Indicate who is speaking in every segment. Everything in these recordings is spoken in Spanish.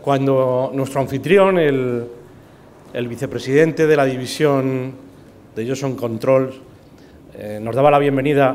Speaker 1: Cuando nuestro anfitrión, el vicepresidente de la división de Johnson Controls, nos daba la bienvenida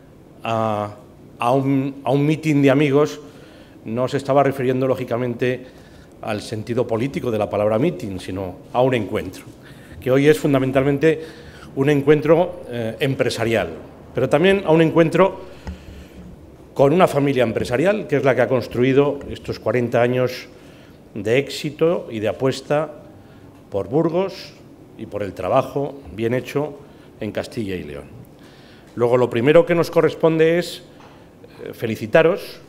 Speaker 1: a un mitin de amigos, no se estaba refiriendo, lógicamente, al sentido político de la palabra mitin, sino a un encuentro, que hoy es fundamentalmente un encuentro empresarial, pero también a un encuentro con una familia empresarial, que es la que ha construido estos 40 años de éxito y de apuesta por Burgos y por el trabajo bien hecho en Castilla y León. Luego, lo primero que nos corresponde es felicitaros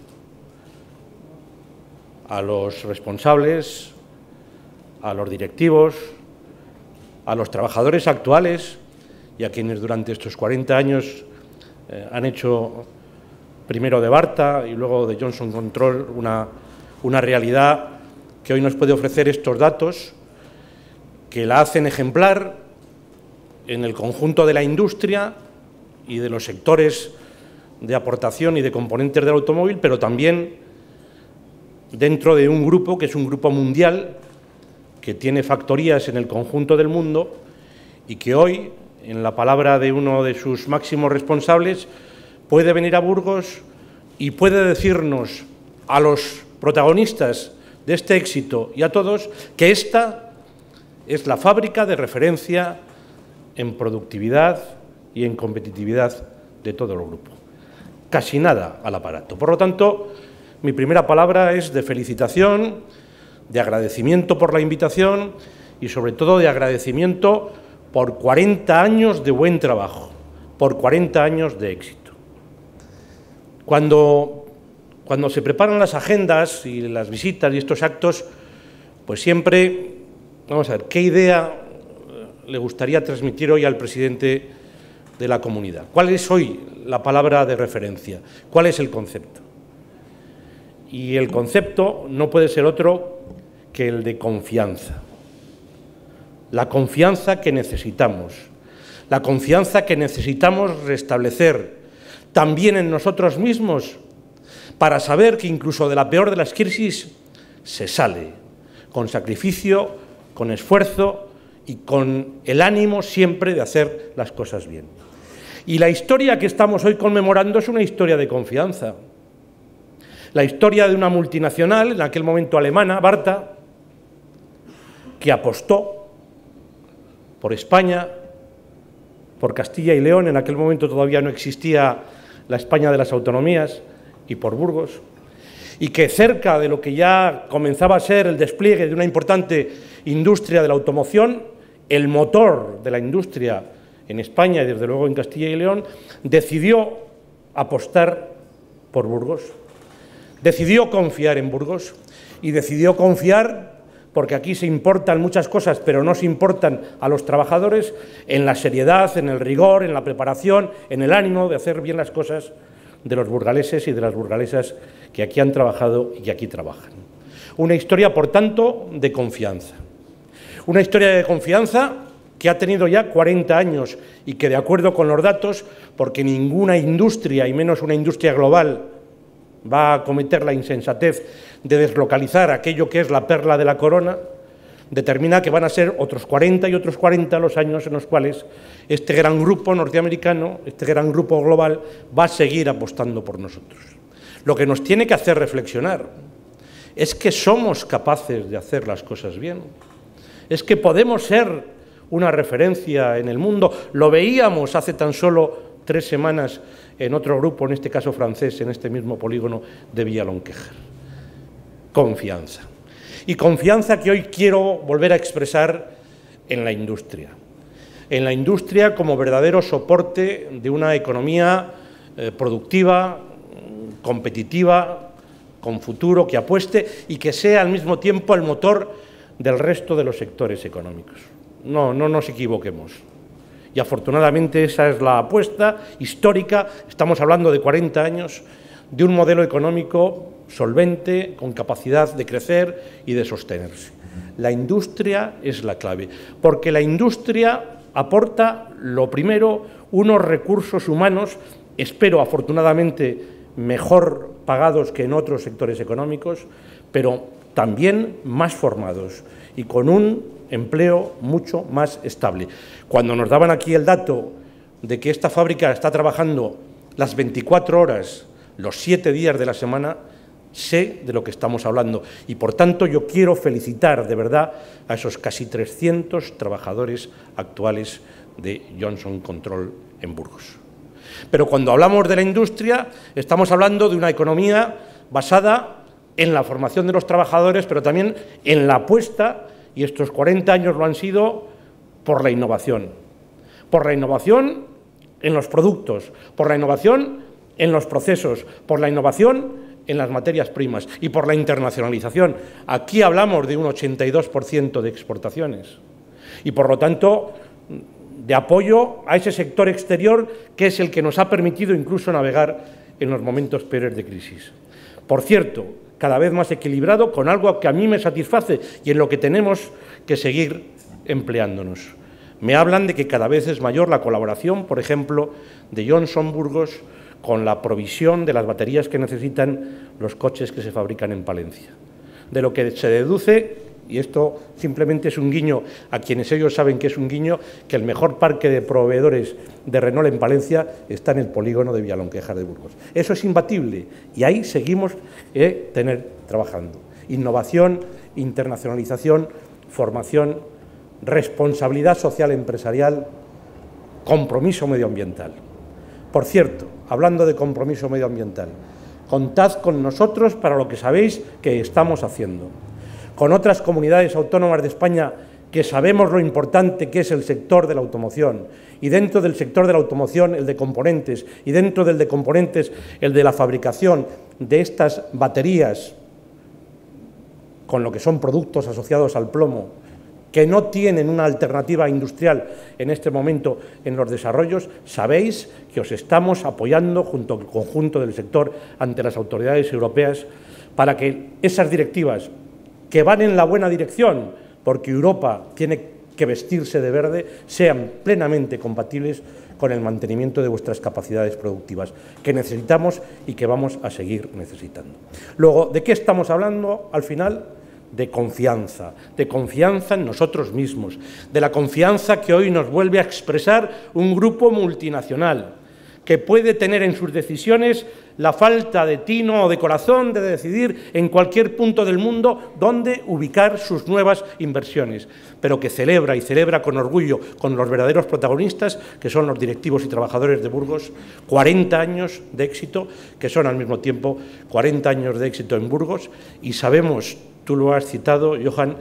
Speaker 1: a los responsables, a los directivos, a los trabajadores actuales y a quienes durante estos 40 años han hecho primero de Barta y luego de Johnson Control una realidad que hoy nos puede ofrecer estos datos que la hacen ejemplar en el conjunto de la industria y de los sectores de aportación y de componentes del automóvil, pero también dentro de un grupo que es un grupo mundial que tiene factorías en el conjunto del mundo y que hoy, en la palabra de uno de sus máximos responsables, puede venir a Burgos y puede decirnos a los protagonistas de este éxito y a todos que esta es la fábrica de referencia en productividad y en competitividad de todo el grupo. Casi nada al aparato. Por lo tanto, mi primera palabra es de felicitación, de agradecimiento por la invitación y, sobre todo, de agradecimiento por 40 años de buen trabajo, por 40 años de éxito. Cuando se preparan las agendas y las visitas y estos actos, pues siempre, vamos a ver, ¿qué idea le gustaría transmitir hoy al presidente de la comunidad? ¿Cuál es hoy la palabra de referencia? ¿Cuál es el concepto? Y el concepto no puede ser otro que el de confianza. La confianza que necesitamos. La confianza que necesitamos restablecer también en nosotros mismos para saber que incluso de la peor de las crisis se sale con sacrificio, con esfuerzo y con el ánimo siempre de hacer las cosas bien. Y la historia que estamos hoy conmemorando es una historia de confianza. La historia de una multinacional, en aquel momento alemana, Barta, que apostó por España, por Castilla y León, en aquel momento todavía no existía la España de las autonomías, y por Burgos, y que cerca de lo que ya comenzaba a ser el despliegue de una importante industria de la automoción, el motor de la industria en España y desde luego en Castilla y León, decidió apostar por Burgos. Decidió confiar en Burgos y decidió confiar, porque aquí se importan muchas cosas, pero no se importan a los trabajadores, en la seriedad, en el rigor, en la preparación, en el ánimo de hacer bien las cosas de los burgaleses y de las burgalesas que aquí han trabajado y que aquí trabajan. Una historia, por tanto, de confianza. Una historia de confianza que ha tenido ya 40 años y que, de acuerdo con los datos, porque ninguna industria, y menos una industria global, va a cometer la insensatez de deslocalizar aquello que es la perla de la corona, determina que van a ser otros 40 y otros 40 los años en los cuales este gran grupo norteamericano, este gran grupo global, va a seguir apostando por nosotros. Lo que nos tiene que hacer reflexionar es que somos capaces de hacer las cosas bien, es que podemos ser una referencia en el mundo. Lo veíamos hace tan solo 3 semanas en otro grupo, en este caso francés, en este mismo polígono de Villalonquejar. Confianza. Y confianza que hoy quiero volver a expresar en la industria. En la industria como verdadero soporte de una economía productiva, competitiva, con futuro, que apueste y que sea al mismo tiempo el motor del resto de los sectores económicos. No nos equivoquemos. Y afortunadamente esa es la apuesta histórica. Estamos hablando de 40 años de un modelo económico solvente, con capacidad de crecer y de sostenerse. La industria es la clave, porque la industria aporta, lo primero, unos recursos humanos, espero afortunadamente mejor pagados que en otros sectores económicos, pero también más formados y con un empleo mucho más estable. Cuando nos daban aquí el dato de que esta fábrica está trabajando las 24 horas, los 7 días de la semana, sé de lo que estamos hablando y, por tanto, yo quiero felicitar de verdad a esos casi 300 trabajadores actuales de Johnson Control en Burgos. Pero cuando hablamos de la industria, estamos hablando de una economía basada en la formación de los trabajadores, pero también en la apuesta, y estos 40 años lo han sido, por la innovación. Por la innovación en los productos, por la innovación en los procesos, por la innovación en las materias primas y por la internacionalización. Aquí hablamos de un 82% de exportaciones y, por lo tanto, de apoyo a ese sector exterior que es el que nos ha permitido incluso navegar en los momentos peores de crisis. Por cierto, cada vez más equilibrado, con algo que a mí me satisface y en lo que tenemos que seguir empleándonos. Me hablan de que cada vez es mayor la colaboración, por ejemplo, de Johnson Burgos con la provisión de las baterías que necesitan los coches que se fabrican en Palencia. De lo que se deduce, y esto simplemente es un guiño a quienes ellos saben que es un guiño, que el mejor parque de proveedores de Renault en Palencia está en el polígono de Villalonquejar de Burgos. Eso es imbatible y ahí seguimos trabajando. Innovación, internacionalización, formación, responsabilidad social empresarial, compromiso medioambiental. Por cierto, hablando de compromiso medioambiental, contad con nosotros para lo que sabéis que estamos haciendo. Con otras comunidades autónomas de España que sabemos lo importante que es el sector de la automoción, y dentro del sector de la automoción el de componentes, y dentro del de componentes el de la fabricación de estas baterías, con lo que son productos asociados al plomo, que no tienen una alternativa industrial en este momento en los desarrollos, sabéis que os estamos apoyando junto al conjunto del sector ante las autoridades europeas para que esas directivas que van en la buena dirección, porque Europa tiene que vestirse de verde, sean plenamente compatibles con el mantenimiento de vuestras capacidades productivas, que necesitamos y que vamos a seguir necesitando. Luego, ¿de qué estamos hablando al final? De confianza en nosotros mismos, de la confianza que hoy nos vuelve a expresar un grupo multinacional, que puede tener en sus decisiones la falta de tino o de corazón de decidir en cualquier punto del mundo dónde ubicar sus nuevas inversiones, pero que celebra y celebra con orgullo con los verdaderos protagonistas, que son los directivos y trabajadores de Burgos, 40 años de éxito, que son al mismo tiempo 40 años de éxito en Burgos, y sabemos, tú lo has citado, Johan,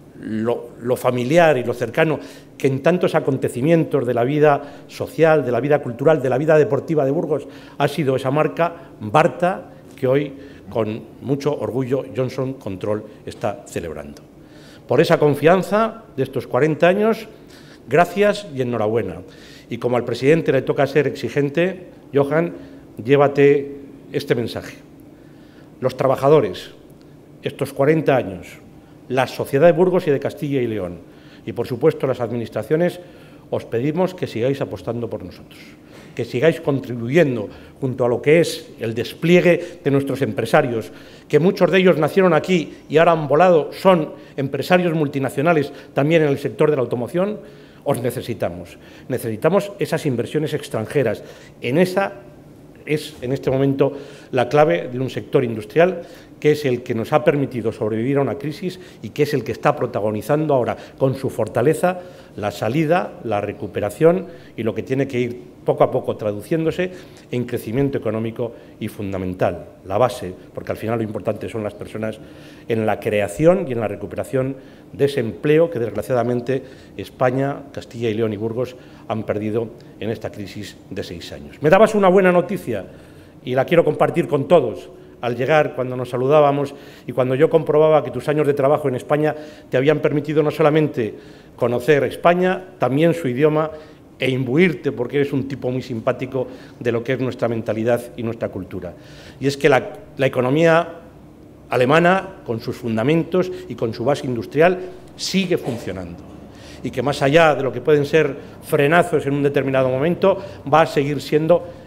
Speaker 1: lo familiar y lo cercano que en tantos acontecimientos de la vida social, de la vida cultural, de la vida deportiva de Burgos ha sido esa marca Barta que hoy con mucho orgullo Johnson Control está celebrando. Por esa confianza de estos 40 años, gracias y enhorabuena. Y como al presidente le toca ser exigente, Johan, llévate este mensaje. Los trabajadores, estos 40 años, la sociedad de Burgos y de Castilla y León y, por supuesto, las administraciones, os pedimos que sigáis apostando por nosotros, que sigáis contribuyendo junto a lo que es el despliegue de nuestros empresarios, que muchos de ellos nacieron aquí y ahora han volado, son empresarios multinacionales también en el sector de la automoción. Os necesitamos. Necesitamos esas inversiones extranjeras. Esa es, en este momento, la clave de un sector industrial que es el que nos ha permitido sobrevivir a una crisis y que es el que está protagonizando ahora con su fortaleza la salida, la recuperación y lo que tiene que ir poco a poco traduciéndose en crecimiento económico y fundamental, la base, porque al final lo importante son las personas, en la creación y en la recuperación de ese empleo que desgraciadamente España, Castilla y León y Burgos han perdido en esta crisis de 6 años. Me dabas una buena noticia y la quiero compartir con todos. Al llegar, cuando nos saludábamos y cuando yo comprobaba que tus años de trabajo en España te habían permitido no solamente conocer España, también su idioma e imbuirte, porque eres un tipo muy simpático, de lo que es nuestra mentalidad y nuestra cultura. Y es que la economía alemana, con sus fundamentos y con su base industrial, sigue funcionando. Y que más allá de lo que pueden ser frenazos en un determinado momento, va a seguir siendo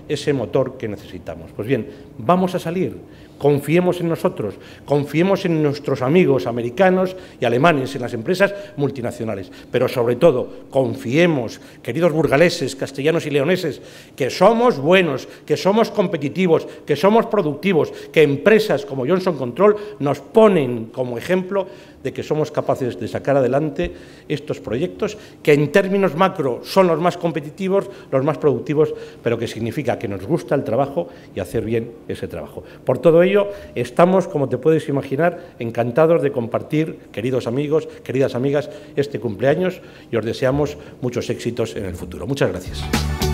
Speaker 1: ese motor que necesitamos. Pues bien, vamos a salir. Confiemos en nosotros, confiemos en nuestros amigos americanos y alemanes, en las empresas multinacionales, pero sobre todo confiemos, queridos burgaleses, castellanos y leoneses, que somos buenos, que somos competitivos, que somos productivos, que empresas como Johnson Control nos ponen como ejemplo de que somos capaces de sacar adelante estos proyectos, que en términos macro son los más competitivos, los más productivos, pero que significa que nos gusta el trabajo y hacer bien ese trabajo. Por todo ello, estamos, como te puedes imaginar, encantados de compartir, queridos amigos, queridas amigas, este cumpleaños y os deseamos muchos éxitos en el futuro. Muchas gracias.